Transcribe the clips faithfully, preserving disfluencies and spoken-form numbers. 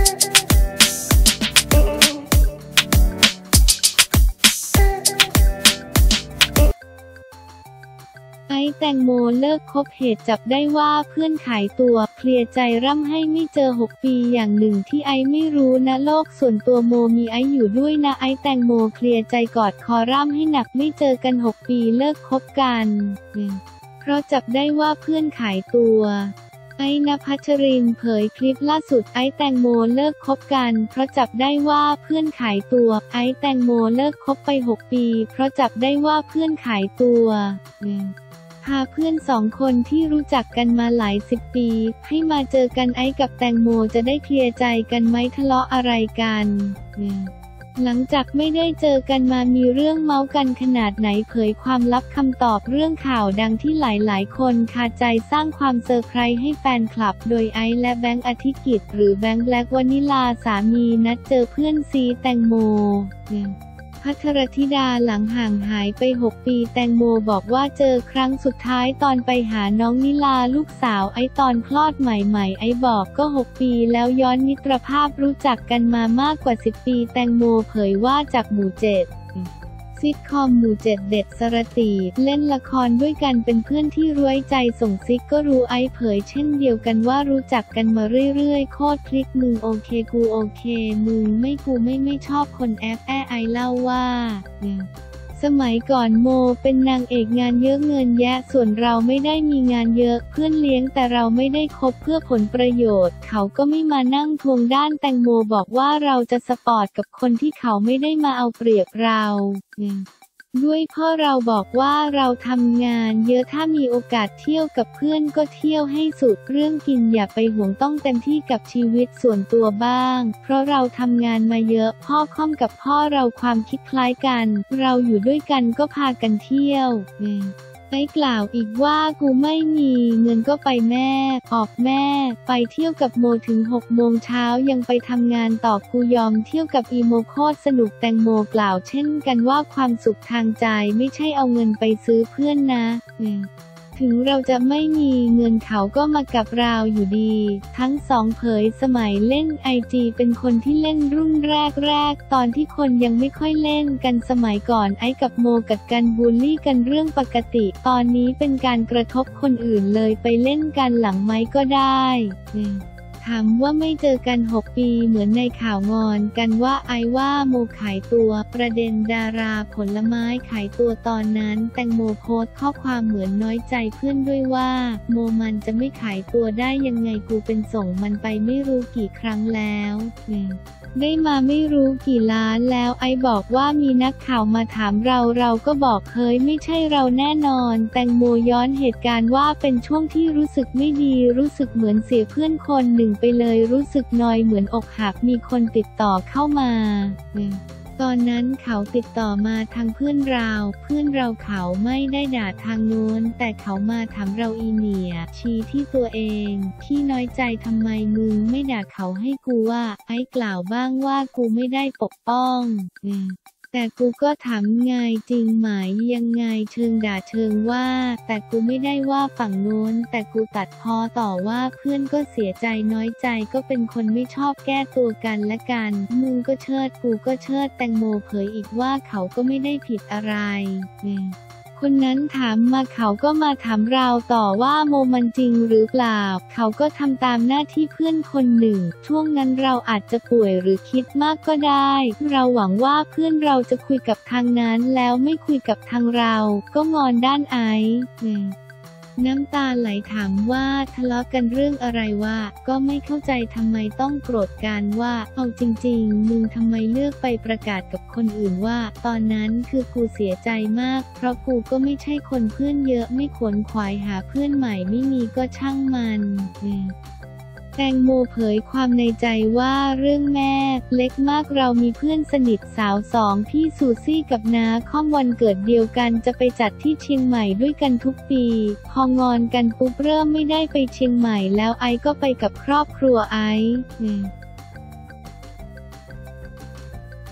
ไอ้แตงโมเลิกคบเหตุจับได้ว่าเพื่อนขายตัวเคลียร์ใจร่ำให้ไม่เจอหกปีอย่างหนึ่งที่ไอ้ไม่รู้นะโลกส่วนตัวโมมีไอ้อยู่ด้วยนะไอ้แตงโมเคลียร์ใจกอดคอร่ำให้หนักไม่เจอกันหกปีเลิกคบกันเพราะจับได้ว่าเพื่อนขายตัวไอ้ณพัชรินเผยคลิปล่าสุดไอ้แตงโมเลิกคบกันเพราะจับได้ว่าเพื่อนขายตัวไอ้แตงโมเลิกคบไปหกปีเพราะจับได้ว่าเพื่อนขายตัวพาเพื่อนสองคนที่รู้จักกันมาหลายสิบปีให้มาเจอกันไอ้กับแตงโมจะได้เคลียร์ใจกันไหมทะเลาะอะไรกันหลังจากไม่ได้เจอกันมามีเรื่องเมาส์กันขนาดไหนเผยความลับคำตอบเรื่องข่าวดังที่หลายๆคนคาใจสร้างความเซอร์ไพรส์ให้แฟนคลับโดยไอซ์และแบงค์อธิกิจหรือแบงค์แบล็กวานิลาสามีนัดเจอเพื่อนซีแตงโมภัทรธิดาหลังห่างหายไปหกปีแตงโมบอกว่าเจอครั้งสุดท้ายตอนไปหาน้องนิลาลูกสาวไอตอนคลอดใหม่ๆไอบอกก็หกปีแล้วย้อนมิตรภาพรู้จักกันมามากกว่าสิบปีแตงโมเผยว่าจากหมู่เจ็ดซิทคอมหมู่เจ็ดเด็ดสรติเล่นละครด้วยกันเป็นเพื่อนที่ร้วยใจส่งซิกก็รู้ไอเผยเช่นเดียวกันว่ารู้จักกันมาเรื่อยๆโคตรคลิกมึงโอเคกูโอเคมึงไม่กูไม่ไม่ชอบคนแอฟแอไอเล่าว่าสมัยก่อนโมเป็นนางเอกงานเยอะเงินแยะส่วนเราไม่ได้มีงานเยอะเพื่อนเลี้ยงแต่เราไม่ได้คบเพื่อผลประโยชน์เขาก็ไม่มานั่งทวงด้านแตงโมบอกว่าเราจะสปอร์ตกับคนที่เขาไม่ได้มาเอาเปรียบเราด้วยพ่อเราบอกว่าเราทำงานเยอะถ้ามีโอกาสเที่ยวกับเพื่อนก็เที่ยวให้สุดเรื่องกินอย่าไปห่วงต้องเต็มที่กับชีวิตส่วนตัวบ้างเพราะเราทำงานมาเยอะพ่อค่อมกับพ่อเราความคิดคล้ายกันเราอยู่ด้วยกันก็พากันเที่ยวไอ้กล่าวอีกว่ากูไม่มีเงินก็ไปแม่ออกแม่ไปเที่ยวกับโมถึงหกโมงเช้ายังไปทำงานต่อกูยอมเที่ยวกับอีโมโคตรสนุกแตงโมกล่าวเช่นกันว่าความสุขทางใจไม่ใช่เอาเงินไปซื้อเพื่อนนะถึงเราจะไม่มีเงินเขาก็มากับเราอยู่ดีทั้งสองเผยสมัยเล่นไอจีเป็นคนที่เล่นรุ่นแรกๆตอนที่คนยังไม่ค่อยเล่นกันสมัยก่อนไอกับโมกัดกันบูลลี่กันเรื่องปกติตอนนี้เป็นการกระทบคนอื่นเลยไปเล่นกันหลังไมค์ก็ได้ถามว่าไม่เจอกันหกปีเหมือนในข่าวงอนกันว่าไอว่าโมขายตัวประเด็นดาราผลไม้ขายตัวตอนนั้นแตงโมโพสต์ข้อความเหมือนน้อยใจเพื่อนด้วยว่าโมมันจะไม่ขายตัวได้ยังไงกูเป็นส่งมันไปไม่รู้กี่ครั้งแล้วได้มาไม่รู้กี่ล้านแล้วไอบอกว่ามีนักข่าวมาถามเราเราก็บอกเฮ้ยไม่ใช่เราแน่นอนแตงโมย้อนเหตุการณ์ว่าเป็นช่วงที่รู้สึกไม่ดีรู้สึกเหมือนเสียเพื่อนคนหนึ่งไปเลยรู้สึกนอยเหมือนอกหักมีคนติดต่อเข้ามาตอนนั้นเขาติดต่อมาทางเพื่อนเราเพื่อนเราเขาไม่ได้ด่าทางโน้นแต่เขามาถามเราอีเหนียชี้ที่ตัวเองที่น้อยใจทำไมมึงไม่ด่าเขาให้กูว่าไอ้กล่าวบ้างว่ากูไม่ได้ปกป้องแต่กูก็ถามไงจริงไหมยังไงเชิงด่าเชิงว่าแต่กูไม่ได้ว่าฝั่งโน้นแต่กูตัดพ้อต่อว่าเพื่อนก็เสียใจน้อยใจก็เป็นคนไม่ชอบแก้ตัวกันและกันมึงก็เชิดกูก็เชิดแตงโมเผยอีกว่าเขาก็ไม่ได้ผิดอะไรคนนั้นถามมาเขาก็มาถามเราต่อว่าโมมันจริงหรือเปล่าเขาก็ทำตามหน้าที่เพื่อนคนหนึ่งช่วงนั้นเราอาจจะป่วยหรือคิดมากก็ได้เราหวังว่าเพื่อนเราจะคุยกับทางนั้นแล้วไม่คุยกับทางเราก็งอนด้านไอซ์น้ำตาไหลถามว่าทะเลาะกันเรื่องอะไรวะก็ไม่เข้าใจทำไมต้องโกรธกันว่าเอาจริงๆมึงทำไมเลือกไปประกาศกับคนอื่นว่าตอนนั้นคือกูเสียใจมากเพราะกูก็ไม่ใช่คนเพื่อนเยอะไม่ขวนขวายหาเพื่อนใหม่ไม่มีก็ช่างมันแตงโมเผยความในใจว่าเรื่องแม่เล็กมากเรามีเพื่อนสนิทสาวสองพี่ซูซี่กับน้าค่อมวันเกิดเดียวกันจะไปจัดที่เชียงใหม่ด้วยกันทุกปีพองอนกันปุ๊บเริ่มไม่ได้ไปเชียงใหม่แล้วไอก็ไปกับครอบครัวไอ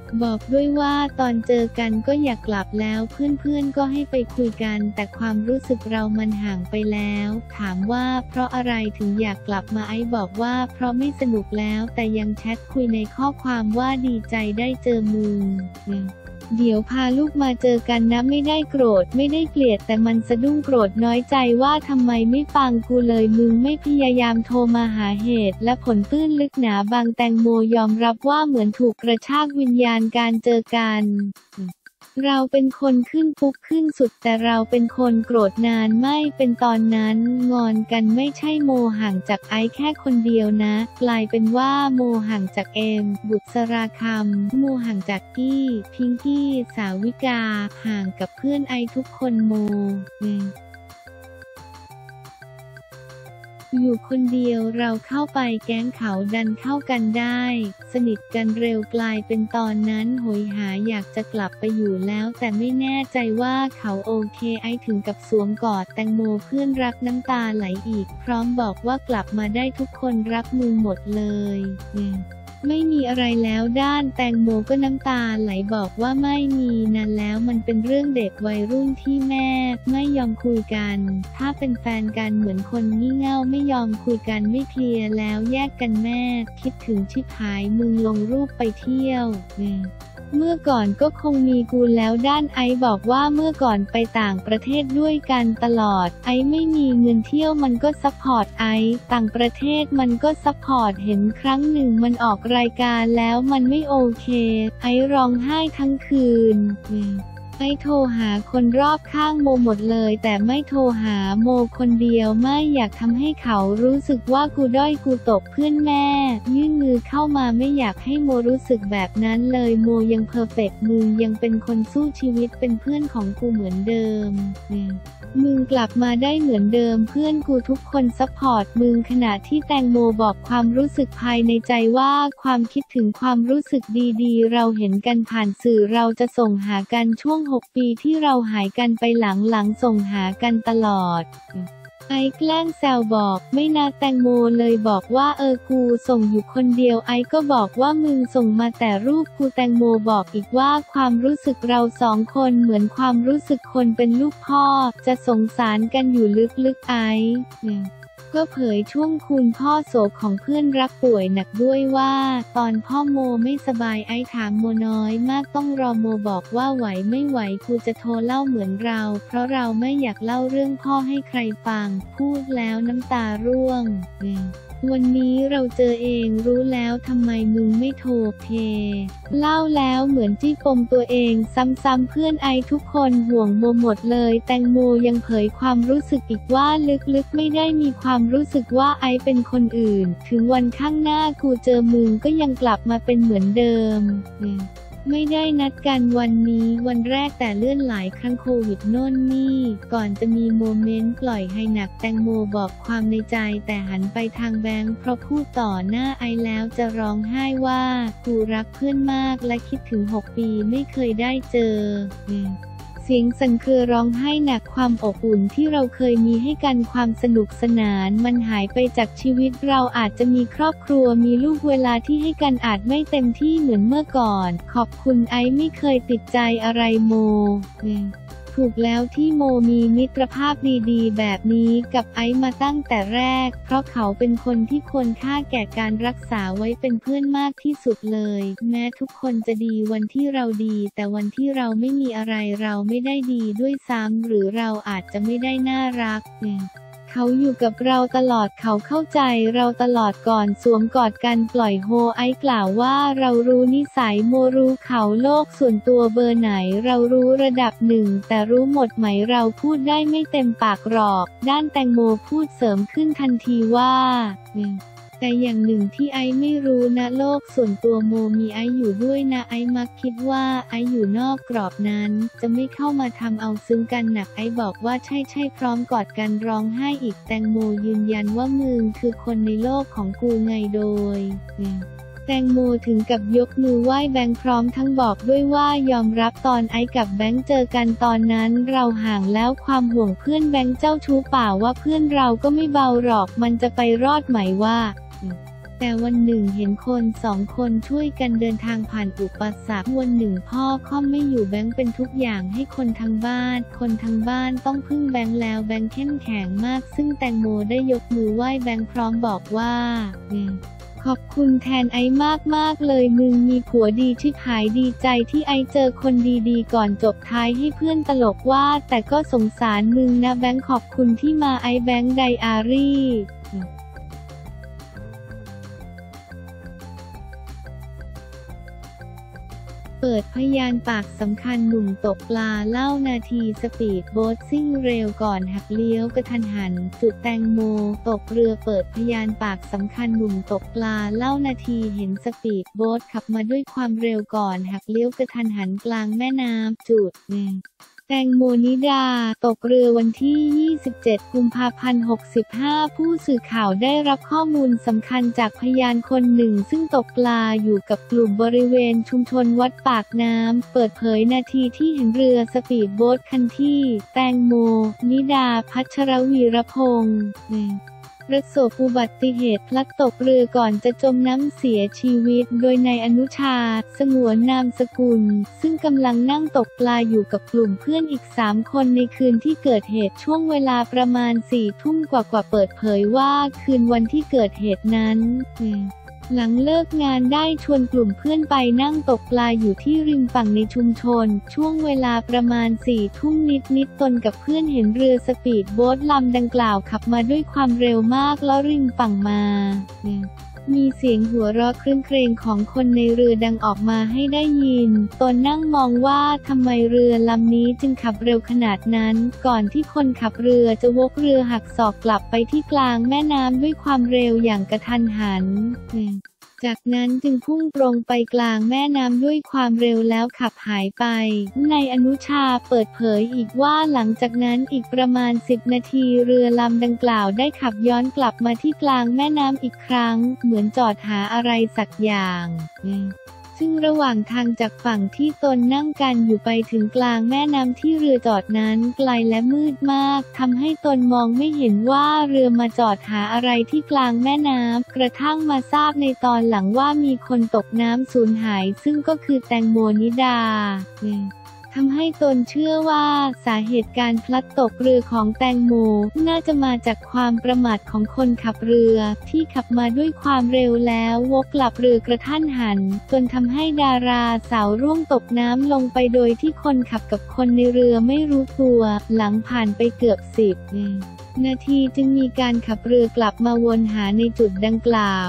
บอกด้วยว่าตอนเจอกันก็อยากกลับแล้วเพื่อนๆก็ให้ไปคุยกันแต่ความรู้สึกเรามันห่างไปแล้วถามว่าเพราะอะไรถึงอยากกลับมาไอซ์บอกว่าเพราะไม่สนุกแล้วแต่ยังแชทคุยในข้อความว่าดีใจได้เจอมึงเดี๋ยวพาลูกมาเจอกันนะไม่ได้โกรธไม่ได้เกลียดแต่มันสะดุ้งโกรธน้อยใจว่าทำไมไม่ฟังกูเลยมึงไม่พยายามโทรมาหาเหตุและผลตื้นลึกหนาบางแตงโมยอมรับว่าเหมือนถูกกระชากวิญญาณการเจอกันเราเป็นคนขึ้นปุ๊บขึ้นสุดแต่เราเป็นคนโกรธนานไม่เป็นตอนนั้นงอนกันไม่ใช่โมห่างจากไอซ์แค่คนเดียวนะกลายเป็นว่าโมห่างจากเอมบุษราคำโมห่างจากกี้พิงกี้สาวิกาห่างกับเพื่อนไอซ์ทุกคนโมอยู่คนเดียวเราเข้าไปแก๊งเขาดันเข้ากันได้สนิทกันเร็วกลายเป็นตอนนั้นโหยหาอยากจะกลับไปอยู่แล้วแต่ไม่แน่ใจว่าเขาโอเคไอถึงกับสวมกอดแตงโมเพื่อนรักน้ำตาไหลอีกพร้อมบอกว่ากลับมาได้ทุกคนรักมึงหมดเลยไม่มีอะไรแล้วด้านแตงโมก็น้ำตาไหลบอกว่าไม่มีนานแล้วมันเป็นเรื่องเด็กวัยรุ่นที่แม่ไม่ยอมคุยกันถ้าเป็นแฟนกันเหมือนคนงี่เง่าไม่ยอมคุยกันไม่เคลียร์แล้วแยกกันแม่คิดถึงชิบหายมึงลงรูปไปเที่ยวเมื่อก่อนก็คงมีกูแล้วด้านไอซ์บอกว่าเมื่อก่อนไปต่างประเทศด้วยกันตลอดไอซ์ไม่มีเงินเที่ยวมันก็ซัพพอร์ตไอซ์ต่างประเทศมันก็ซัพพอร์ตเห็นครั้งหนึ่งมันออกรายการแล้วมันไม่โอเคไอซ์ร้องไห้ทั้งคืนไอซ์โทรหาคนรอบข้างโมหมดเลยแต่ไม่โทรหาโมคนเดียวไม่อยากทำให้เขารู้สึกว่ากูด้อยกูตกเพื่อนแม่ยื่นมือเข้ามาไม่อยากให้โมรู้สึกแบบนั้นเลยโมยังเพอร์เฟกต์มึงยังเป็นคนสู้ชีวิตเป็นเพื่อนของกูเหมือนเดิมมึงกลับมาได้เหมือนเดิมเพื่อนกูทุกคนซัพพอร์ตมึงขณะที่แตงโมบอกความรู้สึกภายในใจว่าความคิดถึงความรู้สึกดีๆเราเห็นกันผ่านสื่อเราจะส่งหากันช่วงหกปีที่เราหายกันไปหลังๆส่งหากันตลอดไอแกล้งแซวบอกไม่นะแตงโมเลยบอกว่าเออกูส่งอยู่คนเดียวไอก็บอกว่ามึงส่งมาแต่รูปกูแตงโมบอกอีกว่าความรู้สึกเราสองคนเหมือนความรู้สึกคนเป็นลูกพ่อจะสงสารกันอยู่ลึกๆไอก็เผยช่วงคุณพ่อโศกของเพื่อนรักป่วยหนักด้วยว่าตอนพ่อโมไม่สบายไอถามโมน้อยมากต้องรอโมบอกว่าไหวไม่ไหวกูจะโทรเล่าเหมือนเราเพราะเราไม่อยากเล่าเรื่องพ่อให้ใครฟังพูดแล้วน้ำตาร่วงวันนี้เราเจอเองรู้แล้วทำไมมึงไม่โทรเพเล่าแล้วเหมือนจี้ปมตัวเองซ้ำๆเพื่อนไอทุกคนห่วงโมหมดเลยแตงโมยังเผยความรู้สึกอีกว่าลึกๆไม่ได้มีความรู้สึกว่าไอเป็นคนอื่นถึงวันข้างหน้ากูเจอมึงก็ยังกลับมาเป็นเหมือนเดิมไม่ได้นัดกันวันนี้วันแรกแต่เลื่อนหลายครั้งโควิดโน่นนี่ก่อนจะมีโมเมนต์ปล่อยให้หนักแตงโมบอกความในใจแต่หันไปทางแบงค์เพราะพูดต่อหน้าไอแล้วจะร้องไห้ว่ากูรักเพื่อนมากและคิดถึงหกปีไม่เคยได้เจอเสียงสั่นเครือร้องไห้หนักความอบอุ่นที่เราเคยมีให้กันความสนุกสนานมันหายไปจากชีวิตเราอาจจะมีครอบครัวมีลูกเวลาที่ให้กันอาจไม่เต็มที่เหมือนเมื่อก่อนขอบคุณไอไม่เคยติดใจอะไรโมถูกแล้วที่โมมีมิตรภาพดีๆแบบนี้กับไอซ์มาตั้งแต่แรกเพราะเขาเป็นคนที่ควรค่าแก่การรักษาไว้เป็นเพื่อนมากที่สุดเลยแม้ทุกคนจะดีวันที่เราดีแต่วันที่เราไม่มีอะไรเราไม่ได้ดีด้วยซ้ำหรือเราอาจจะไม่ได้น่ารักเขาอยู่กับเราตลอดเขาเข้าใจเราตลอดก่อนสวมกอดกันปล่อยโฮไอกล่าวว่าเรารู้นิสัยโมรู้เขาโลกส่วนตัวเบอร์ไหนเรารู้ระดับหนึ่งแต่รู้หมดไหมเราพูดได้ไม่เต็มปากหรอกด้านแตงโมพูดเสริมขึ้นทันทีว่าแต่อย่างหนึ่งที่ไอไม่รู้นะโลกส่วนตัวโมมีไออยู่ด้วยนะไอมักคิดว่าไออยู่นอกกรอบนั้นจะไม่เข้ามาทำเอาซึ้งกันหนักไอบอกว่าใช่ใช่พร้อมกอดกันร้องไห้อีกแตงโมยืนยันว่ามึงคือคนในโลกของกูไงโดยแตงโมถึงกับยกมือไหว้แบงค์พร้อมทั้งบอกด้วยว่ายอมรับตอนไอกับแบงค์เจอกันตอนนั้นเราห่างแล้วความห่วงเพื่อนแบงค์เจ้าชู้ป่าว่าเพื่อนเราก็ไม่เบาหรอกมันจะไปรอดไหมว่าแต่วันหนึ่งเห็นคนสองคนช่วยกันเดินทางผ่านอุปสรรควันหนึ่งพ่อค่อมไม่อยู่แบงค์เป็นทุกอย่างให้คนทั้งบ้านคนทั้งบ้านต้องพึ่งแบงค์แล้วแบงค์เข้มแข็งมากซึ่งแตงโมได้ยกมือไหว้แบงค์พร้อมบอกว่าขอบคุณแทนไอมากมากเลยมึงมีผัวดีชิบหายดีใจที่ไอเจอคนดีๆก่อนจบท้ายให้เพื่อนตลกว่าแต่ก็สงสารมึงนะแบงค์ขอบคุณที่มาไอแบงค์ไดอารี่เปิดพยานปากสำคัญหนุ่มตกปลาเล่านาทีสปีดโบ๊ทซิ่งเร็วก่อนหักเลี้ยวกระทันหันจุดแตงโมตกเรือเปิดพยานปากสำคัญหนุ่มตกปลาเล่านาทีเห็นสปีดโบ๊ทขับมาด้วยความเร็วก่อนหักเลี้ยวกระทันหันกลางแม่น้ำจุดหนึ่งแตงโมนิดาตกเรือวันที่ ยี่สิบเจ็ด กุมภาพันธ์ หกสิบห้า ผู้สื่อข่าวได้รับข้อมูลสำคัญจากพยานคนหนึ่งซึ่งตกปลาอยู่กับกลุ่มบริเวณชุมชนวัดปากน้ำเปิดเผยนาทีที่เห็นเรือสปีดโบ๊ทคันที่แตงโมนิดาพัชรวีรพงษ์ประสบอุบัติเหตุพลัดตกเรือก่อนจะจมน้ำเสียชีวิตโดยนายอนุชาสงวนนามสกุลซึ่งกำลังนั่งตกปลาอยู่กับกลุ่มเพื่อนอีกสามคนในคืนที่เกิดเหตุช่วงเวลาประมาณสี่ทุ่มกว่าๆเปิดเผยว่าคืนวันที่เกิดเหตุนั้นหลังเลิกงานได้ชวนกลุ่มเพื่อนไปนั่งตกปลาอยู่ที่ริมฝั่งในชุมชนช่วงเวลาประมาณสี่ทุ่มนิดๆตนกับเพื่อนเห็นเรือสปีดโบ๊ทลำดังกล่าวขับมาด้วยความเร็วมากแล้วริมฝั่งมามีเสียงหัวเราะครื้นเครงของคนในเรือดังออกมาให้ได้ยินตนนั่งมองว่าทำไมเรือลำนี้จึงขับเร็วขนาดนั้นก่อนที่คนขับเรือจะวกเรือหักศอกกลับไปที่กลางแม่น้ำด้วยความเร็วอย่างกระทันหันจากนั้นจึงพุ่งตรงไปกลางแม่น้ำด้วยความเร็วแล้วขับหายไปนายอนุชาเปิดเผยอีกว่าหลังจากนั้นอีกประมาณสิบนาทีเรือลำดังกล่าวได้ขับย้อนกลับมาที่กลางแม่น้ำอีกครั้งเหมือนจอดหาอะไรสักอย่างซึ่งระหว่างทางจากฝั่งที่ตนนั่งกันอยู่ไปถึงกลางแม่น้ำที่เรือจอดนั้นไกลและมืดมากทำให้ตนมองไม่เห็นว่าเรือมาจอดหาอะไรที่กลางแม่น้ำกระทั่งมาทราบในตอนหลังว่ามีคนตกน้ำสูญหายซึ่งก็คือแตงโมนิดาทำให้ตนเชื่อว่าสาเหตุการพลัดตกเรือของแตงโมน่าจะมาจากความประมาทของคนขับเรือที่ขับมาด้วยความเร็วแล้ววกกลับเรือกระทันหันจนทำให้ดาราสาวร่วงตกน้ำลงไปโดยที่คนขับกับคนในเรือไม่รู้ตัวหลังผ่านไปเกือบสิบนาทีจึงมีการขับเรือกลับมาวนหาในจุดดังกล่าว